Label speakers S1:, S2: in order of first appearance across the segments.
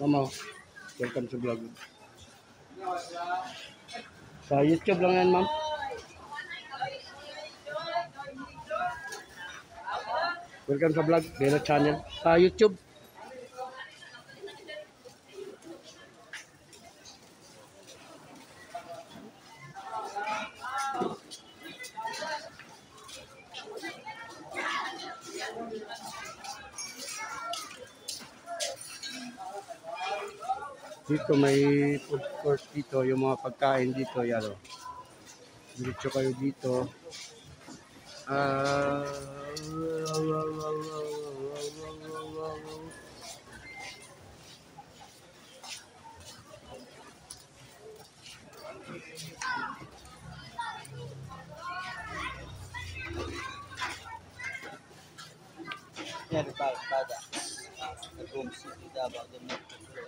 S1: Mama, welcome sa vlog. Sa YouTube lang yan, ma'am. Welcome sa vlog, Bella Channel. Sa YouTube. Dito may food court dito, yung mga pagkain dito, yan o. Diretso kayo dito.
S2: Yan, pada. Nag-home city Davao din mo.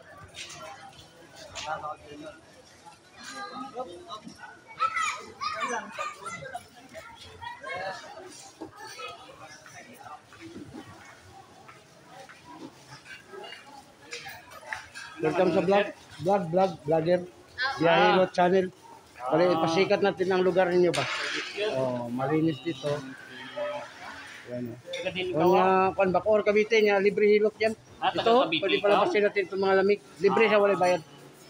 S1: Welcome sa vlogger. Biyahero Channel. Bali, ipasikat natin ang lugar ninyo ba? Oh, malinis dito. Yan o. Kung Bacoor, Cavite niya, libre hilot yan. Ito, pwede palabasin natin itong mga lamig. Libre siya, wala bayad.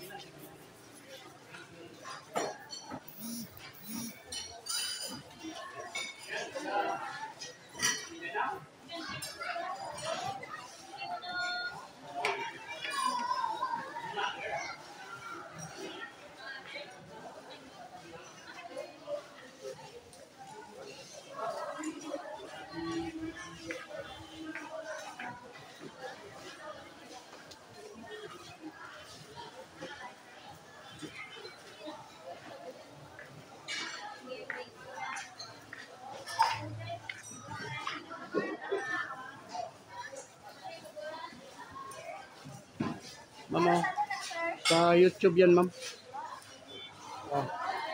S1: Ma'am, sa YouTube yan, ma'am. Oh.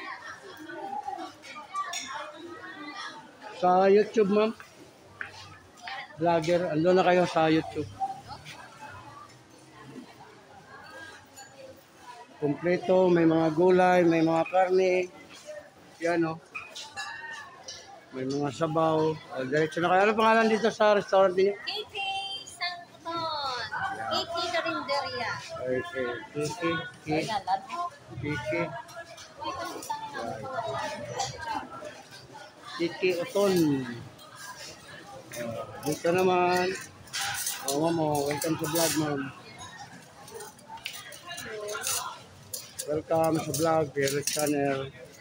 S1: Sa YouTube, ma'am. Vlogger, ando na kayo sa YouTube. Kompleto, may mga gulay, may mga karne. Yan, oh. May mga sabaw. Diretso na kayo. Ano pangalan dito sa restaurant niyo?
S3: KK Santon. KK Carinderia.
S1: Kiki Oton. Dito naman. Ma'am, welcome sa vlog, ma'am. Welcome sa vlog, Bella Channel.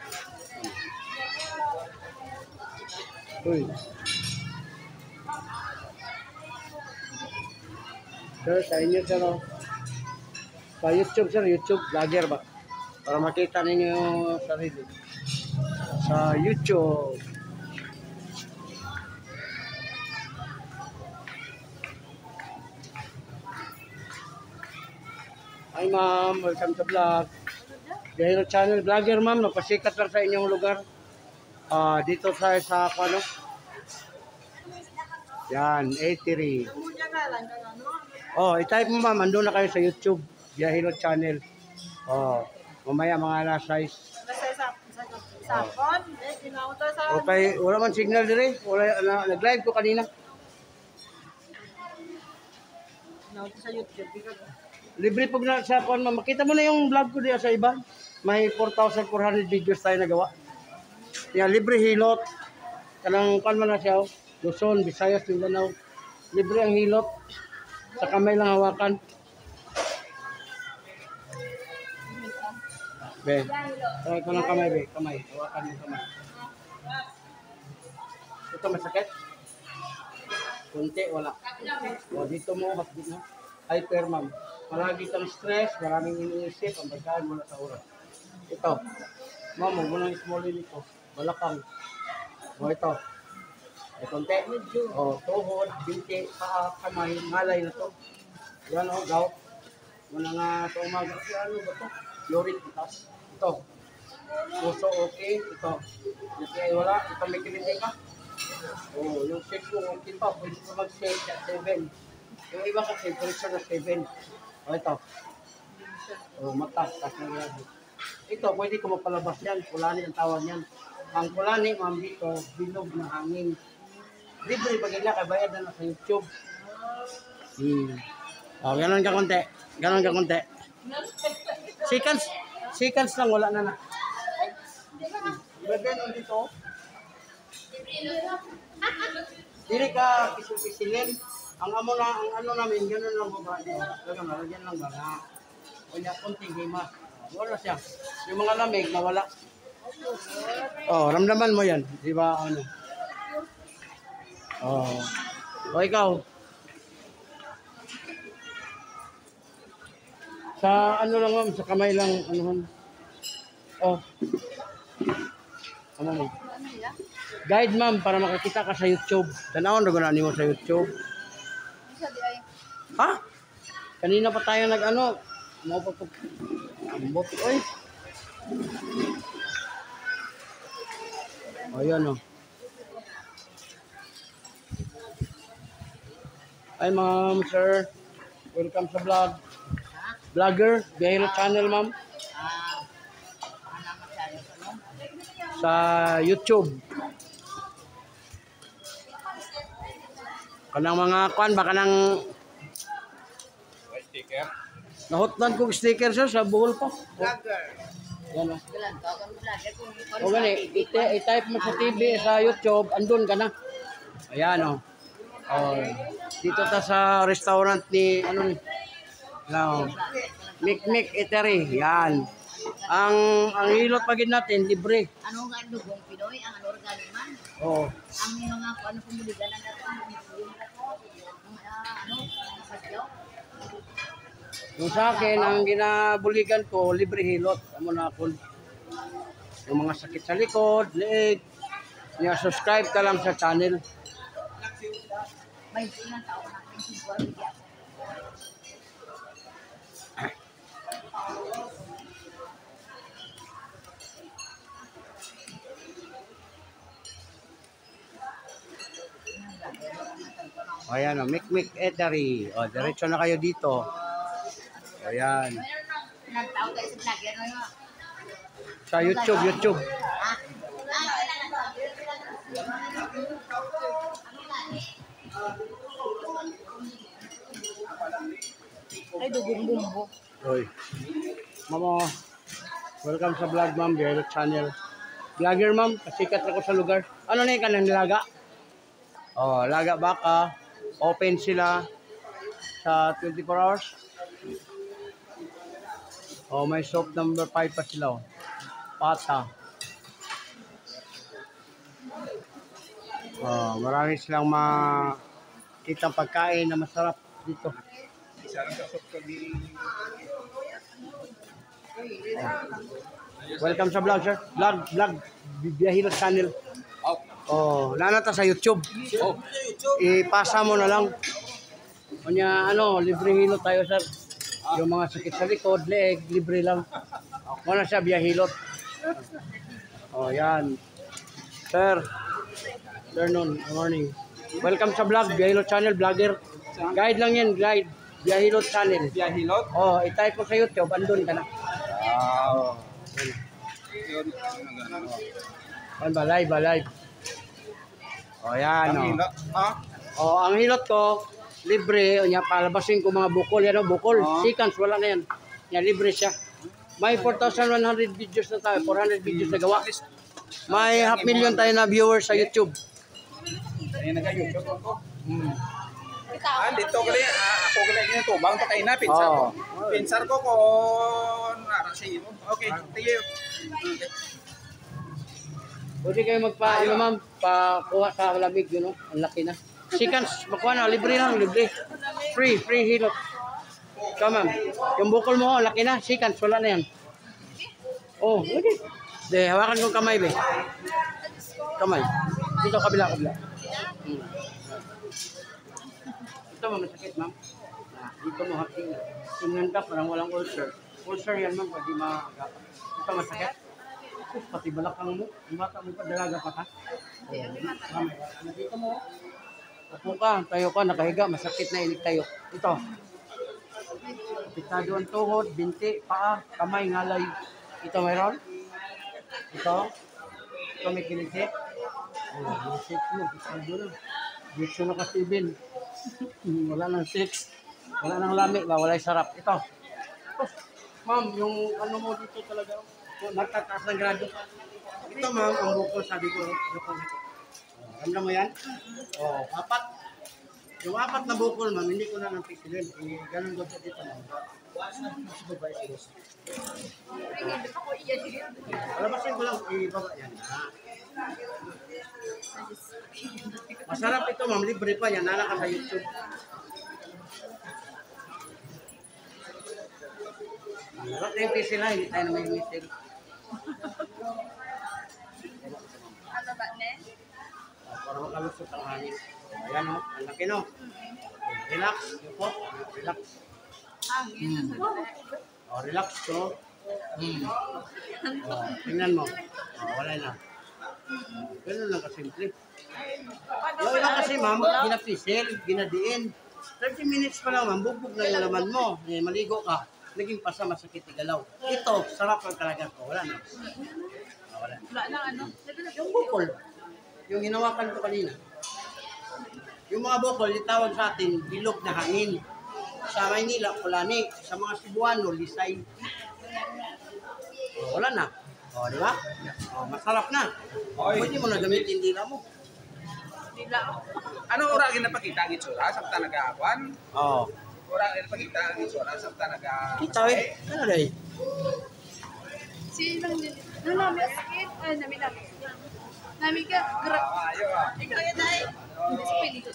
S1: Uy. Sir, sa inyo, sir, oh. Sa YouTube, sir, YouTube, vlogger ba? Para makita ninyo yung sarili. Sa YouTube. Hi, ma'am. Welcome to vlog. Biyahero Channel, vlogger, ma'am. Napasikat lang sa inyong lugar. Dito sa ano? Yan, 83. Oh, i-type mo, ma'am. Andun na kayo sa YouTube. Biyahero Channel. Oh, mamaya mga alas 6. Okay, wala man signal dire. Wala, nag-live ko kanina. Libre pag na sa kuan, ma'am. Makita mo na yung vlog ko diya sa iba. May 4,400 videos tayo nagawa. Yan, libre hilot. Kanang kuan man na siya. Luzon, Visayas, Mindanao. Libre ang hilot. Sa kamay lang hawakan. Be, try ko ng kamay, be. Kamay. Hawakan yung kamay. Ito masakit? Kunti, wala. O, dito mo, hapit na. Hyper, ma'am. Marami kang stress, maraming iniisip, ang basahan mo na sa oras. Ito. Ma'am, huwag mo nang ismolin ito. Balakang. O, ito. May konti. O, tuhod, binti, paa, kamay, ngalay na to. Yan o, gout. Muna nga ito umaga. Kasi ano ba ito? Uric, itas. Ito. Puso, okay. Ito. Ito wala. Ito may kiliti ka. O, yung sex mo, okay pa. Pwede ka mag-stay at 7. Yung iba kasi, pwede na 7. O, ito. O, mata. Kasi ito, pwede ko mapalabas yan. Kulani ang tawag yan. Ang kulani, ma'am, dito, bilog na hangin. Libre pag ila, kaya bayad na sa YouTube. O, ganon ka konti. Ganon ka konti. Seconds lang, wala na na. Ganon dito. Dili ka pisil-pisilin. Ang ano namin, gano'n lang ba? Gano'n, lagyan lang ba na. Kanya, kunting hima. Wala siya. Yung mga lamig, nawala. Oh, ramdaman mo yan. Di ba, ano? Oh. O, ikaw. Sa ano lang, ma'am, sa kamay lang, ano. Oh. Ano mo? Guide, ma'am, para makakita ka sa YouTube. Tanawon na gano'n mo sa YouTube. Ha? Kanina pa tayo nag-ano. Mau pa ambot. Oy. Ayan o. Hi, ma'am, sir. Welcome sa vlog. Vlogger, Bihaylo Channel, ma'am. Sa YouTube. Kanang mga kwan ba kanang sticker. Nahutlan kong sticker sir sa buhol pa.
S2: Vlogger.
S1: Yan o. O gani, i-type mo sa TV, sa YouTube, andun ka na. Ayan o. Oh. Dito ta sa restaurant ni, ano ni? No. Mikmik Eatery. Yan. Ang hilot pagin natin, libre.
S3: Ano nga dugong Pinoy, ang organic man.
S1: Oo.
S3: Ang mga ano pumuligan na natin, ano, pasyo.
S1: Yung sa akin, ang ginabuligan ko, libre hilot. Amo na ako. Yung mga sakit sa likod, leeg. Subscribe ka lang sa channel.
S3: May ilang tao natin siguro bigyan.
S1: Ayan o, Mikmik Eatery. O, diretso na kayo dito. Ayan.
S3: Nagtao tayo sa vlogger, no?
S1: Sa YouTube.
S3: Ay, dugong bumbo.
S1: Oy. Mama, welcome sa vlog, ma'am. Bihaylo Channel. Vlogger, ma'am. Pasikat ako sa lugar. Ano na yung kanang nilaga? Oh, laga baka. Open sila sa 24 hours. Oh, may soap number 5 pa sila. Oh. Pata. Oh, marami silang makitang pagkain na masarap dito. Welcome sa vlog, sir. Vlog. Bihaylo Channel. Oh, nanata sa YouTube. Oh, ipasa mo na lang. Kanya libre hilot tayo, sir. Yung mga sakit sa likod, leeg, libre lang. Muna siya biyahilot. Oh, yan. Sir. Afternoon, morning. Welcome sa vlog, Bihaylo Channel, vlogger. Guide lang yan, guide. Bihaylo Channel.
S2: Bihaylo?
S1: Oh, i-type mo sa YouTube, andun ka na.
S2: Wow.
S1: Ano ba, live. Oh, yan,
S2: Ang hilo. Ha?
S1: Oh, ang hilot ko, libre. O niya, palabasin ko mga bukol. Yan o, bukol.
S2: Oh.
S1: Seconds, wala na yan. Yan, libre siya. May 4,100 videos na tayo. 400 videos na gawa. May 500,000 tayo na viewers sa YouTube.
S2: Ayun nag-YouTube ako. Dito gali, ako gali ginito. Bang to kay na, pinsar ko. Pinsar ko nara sa iyo. Okay, thank you. Okay.
S1: Pwede kayo ma'am, pakuha sa lamig, yun o. Ang laki na. Seconds, makuha na. Libre lang, libre. Free hilot. So, ma'am, yung bukol mo, laki na. Seconds, wala na yan. Oh, okay. De, hawakan kong kamay, be. Kamay. Dito, kabila. Ito, ma'am, masakit, ma'am. Dito mo, haking. Tingnan ka, parang walang ulcer. Ulcer yan, ma'am, pwede maagapan. Ito, masakit. Pati balakang mo, yung mata mo pa, dalaga pa ka. Dito mo. Upo ka, tayo ka, nakahiga, masakit na inig tayo. Ito. Pitado ang tuhod, binti, paa, kamay, ngalay. Ito mayroon? Ito? Ito may kinisip? Oh, kinisip mo, pitado na. Dito na kasi bin. Wala nang sex. Wala nang lami ba? Wala sarap. Ito. Ma'am, yung ano mo dito talaga, magtataas ng grado. Ito ma'am, ang bukol sabi ko. Ramdam mo yan? Oo, apat. Yung apat na bukol ma'am, hindi ko na nang pisilin. Ganun ko sa dito ma'am. Alabasin ko lang, ibaba yan. Masarap ito ma'am, libre pa yan. Nala ka sa YouTube. Harap na yung pisila, hindi tayo na may misil.
S3: Ano ba, ne?
S1: Para makalusot ang hangin. Ayan o, ang laki no. Relax, yupo. Relax.
S3: Hangin.
S1: O, relax ko. Tingnan mo. O, wala na. Ganun lang kasimple. Yung iba kasi ma'am, ginapisil, ginadiin. 30 minutes pa lang ma'am, bugbog na yung laman mo. Maligo ka. Naging pasa, masakit igalaw. Ito, sarap ang talaga ko. Wala na. Wala na.
S3: Wala lang ano.
S1: Yung bukol, yung hinawakan ko kanina. Yung mga bukol, itawag sa atin, bilog na hangin. Sa Maynila, kulani. Sa mga Cebuano, lisay. Wala na. O, di ba? O, masarap na. Pwede mo na gamitin dila mo.
S3: Dila.
S2: Ano ora ginapakita ang itsura sa nagawan?
S1: Oo.
S2: Ora ginapakita ang itsura sa
S1: Kita eh. Ano day?
S3: Si nang nami sakit, ay nami. Nami ka,
S2: Ayo ah.
S3: ikaw yan ay. Hindi sa pelito.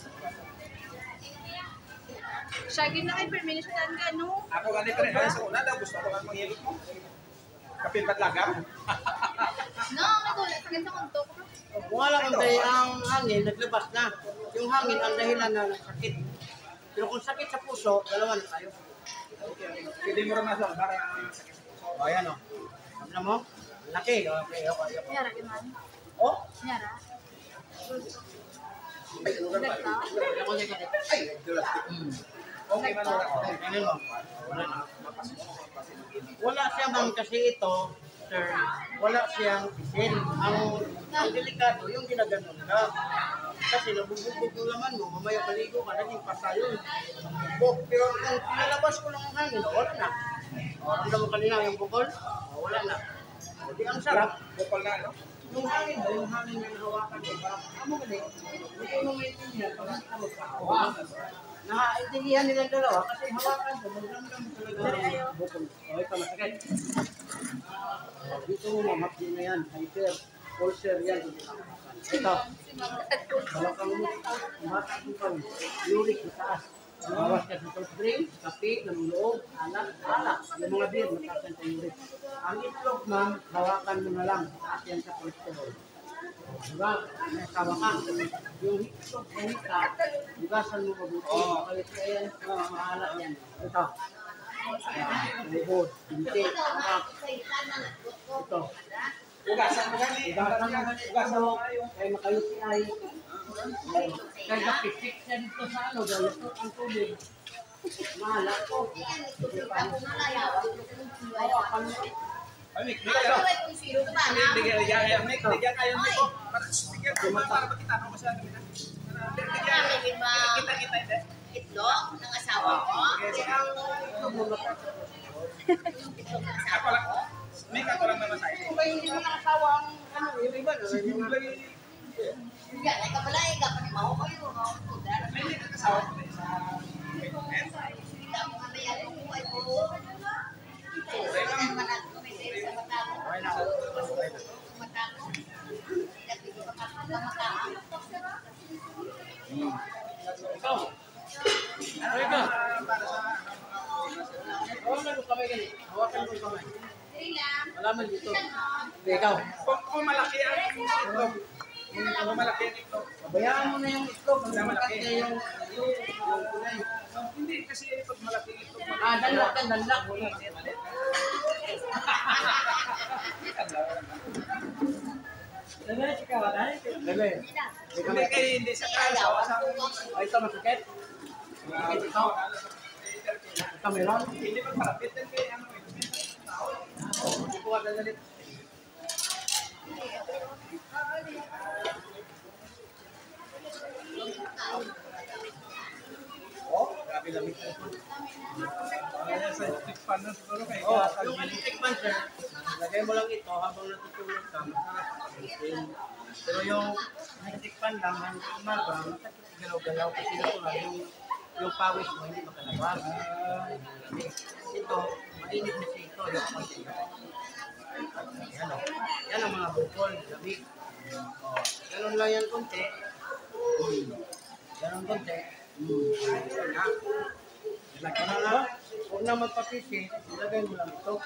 S3: Siya ginakay permission ka, no?
S2: Ako gani pa rin sa una daw gusto ko lang manghilot mo. Kapil patlaga.
S3: No, nagulat. Sa ganda kong toko.
S1: Kung alam ang day ang hangin, naglabas na. Yung hangin ang dahilan na sakit. Pero kung sakit sa puso, dalawa na tayo.
S2: Pwede mo rin nasa para sakit.
S1: O, ayan o. Sabi mo? Laki. Okay.
S3: Nyara, iman.
S1: Oh?
S3: Nyara.
S2: Okay man ora.
S1: Tingnan mo. Wala na. Wala siya ma'am kasi ito, sir, wala siyang pisil. Ang delikado, yung ginaganon ka. Kasi nabubugbog yung laman mo, mamaya maligo ka, naging pasa yun. Pero kung pinalabas ko lang ang hangin, wala na. Ramdam mo kanina yung bukol, wala na. Di ang sarap.
S2: Bukol na no.
S1: Yung hangin ba, yung hangin na nahawakan ko, parang amo ka din. Hindi mo maintindihan, parang kita magkakawa. Nakaintindihan nilang dalawa kasi hawakan ko, magramdam mo talaga yung bukol. O, ito masakit. Dito mo mamapdi na yan, hyper, ulcer yan. Ito, balakang mo, matak mo pa, uric, mataas. Mawas ka sa soft drink, kape, namuloob, alak. Yung mga beer, mataas yan sa uric. Ang itlog, ma'am, hawakan mo na lang, taas yan sa cholesterol. Diba? May asawa ka. Yung itlog, hita, bugasan mo mabuti. Kalit na yan, mahala yan. Ito. Lubod, binti, arak. Ito.
S2: Ugasan mo gani.
S1: Ugasan mo. Kaya makayuti ay. Kaya napisik siya dito sa ano, dahil ito ang tubig. Mahala ko.
S2: Ay, Nick, kayo. Bigyan kayo Nick. Para makita ko kasi ano kita. Kita hindi.
S3: Itlog ng asawa ko.
S2: Ako lang. Nick ako lang naman sa iyo.
S1: Kung ba hindi mo nakasawa ang ano, yung iba na.
S3: Yan, ay kabalay, kapag maho kayo.
S2: May hindi ka kasawa ko sa
S3: Kita mo kami yan, kung ay po. Sa manatong, may sa matako. Matako. Dati ko matako.
S1: Ikaw. Ano ka? Hawakan mo kamay ganit. Hawakan mo kamay. Malaman dito. Ikaw.
S2: Kung malaki ang itlog. Kung malaki ang itlog.
S1: Bayaan mo na yung itlog. Malaki na yung kulay.
S2: Hindi kasi pag malaki ang itlog.
S1: Danlak ka, danlak. Dali, ikaw. Dali.
S2: Hindi kayo hindi sa kaso.
S1: Ay, ito masakit. Masakit ito. Camera?
S2: Hindi pa malapit din kay ano eh.
S1: Kuha na nalit. Oh, grabe lamig.
S2: Kaya sa stick pan na siguro kay
S1: Oh, yung electric fan, sir, lagay mo lang ito habang natutulog ka, masarap. Pero yung electric fan lang, hanggang umaga, galaw-galaw kasi natural, yung pawis mo hindi makalabas. Ito, mainit kasi ito, yung konti. Yan o. Yan ang mga bukol, lamig. Oh, ganun lang yan konti. Ganun konti. Yan na. Ilagay mo lang. Huwag na magpapisi, ilagay mo lang ito.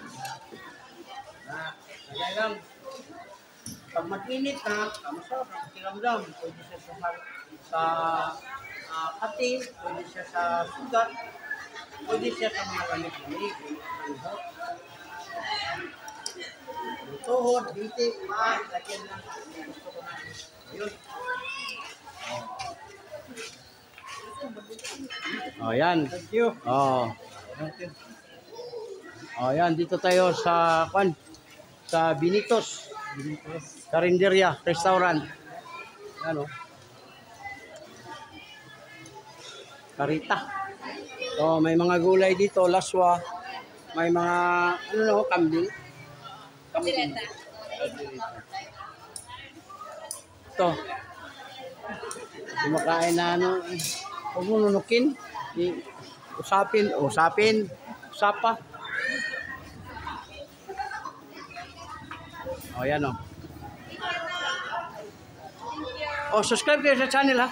S1: Lagay lang. Pag mag-init na, masarap ang pakiramdam. Pwede siya sa kating, pwede siya sa sugat, pwede siya sa mga lamig-lamig. Tuhod, bitik, paa, lagyan lang. Gusto ko na. Ayun. Oh, yan.
S2: Thank you.
S1: Oh. Oh, yan dito tayo sa sa Binitos. Karinderya Restaurant. Yan oh. Karita. Oh, may mga gulay dito, laswa. May mga kambing.
S3: Dileta.
S1: Ito. Kumakain na huwag mo nunukin. Usapin. Usapa. O, yan o. O, subscribe kayo sa channel, ha?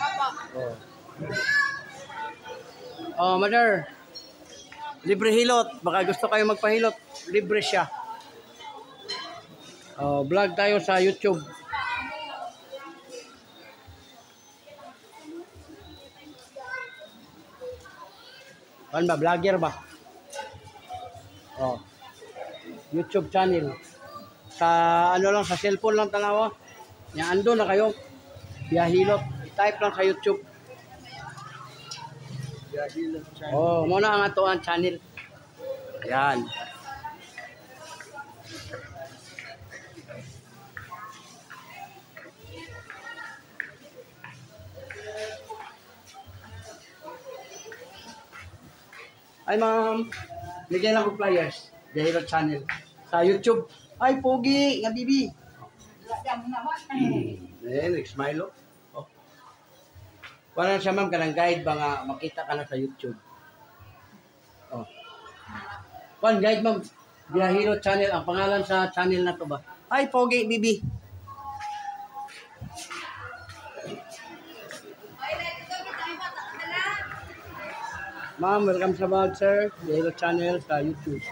S1: O, mother. Libre hilot. Baka gusto kayo magpahilot. Libre siya. O, vlog tayo sa YouTube. Ano ba? Vlogger ba? Oh. YouTube channel. Sa lang, sa cellphone lang tanawa. Yan, ando na kayo. Biyahilot. I-type lang sa YouTube.
S2: Biyahilot channel.
S1: Oh, muna ang atoan channel. Ayan. Ay, ma'am. Bigyan lang ko flyers. Biyahilot channel. Sa YouTube. Ay, pogi. Nga, bibi. Smile, oh. Wala siya, ma'am, kanang guide ba nga makita ka na sa YouTube. Oh. One guide, ma'am. Biyahilot channel. Ang pangalan sa channel na to ba? Ay, pogi, bibi. Ma'am, welcome sa vlog, sir. Biyahilot channel sa YouTube.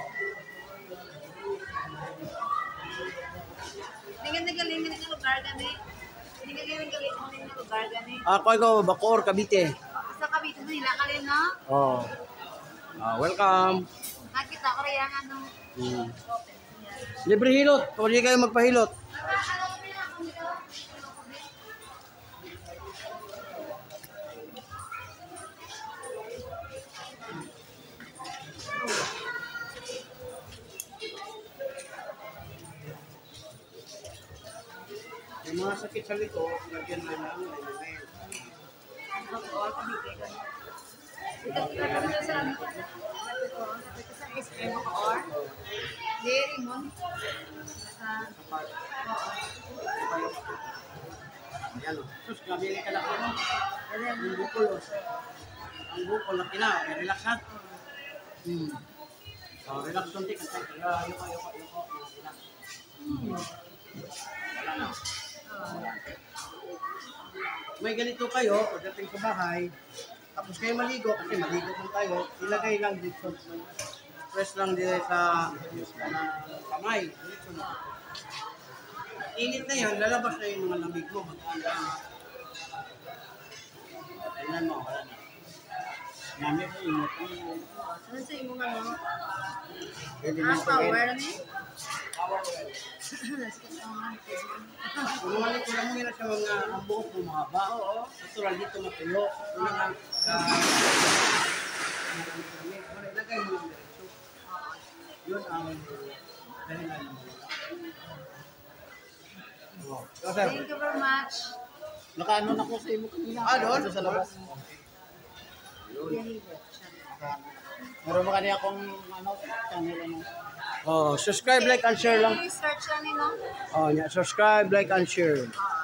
S3: Hindi ka galing ng lugar gani. Hindi ka galing ng lugar gani.
S1: Ako, Bacoor, Cavite.
S3: Sa Cavite mo nila kalin no?
S1: Oh. Welcome.
S3: Nakita ko rin ano.
S1: Libre hilot. Kung hindi kayo magpahilot. Yung mga sakit sa liko, lagyan na lang. Ayan o. Sus, nabili ka na ko. Ang bukol o. Ang bukol na kina. Relax ha. Relax kunti. Ayoko. Relax. Wala na. May ganito kayo, pagdating sa bahay, tapos kayo maligo, kasi maligo kung tayo, ilagay lang dito. Press lang dito sa kamay. Dito na. Init na yan, lalabas na yung mga lamig mo. Tingnan mo, wala na. Mami ko init.
S3: Ano sa imong ano?
S1: Pwede na
S3: Power ni?
S1: Power ko yan. Bumalik ko lang nila sa mga ang buhok mo mahaba. Natural dito matuyo. Oh, sir.
S3: Thank you very much.
S4: Nakaano na ko sa imo kanina.
S1: Doon?
S4: Sa labas. Meron ba kanina akong ano, channel ano?
S1: Oh, subscribe, like, and share lang.
S3: I-search lang no?
S1: Oh, yeah, subscribe, like, and share.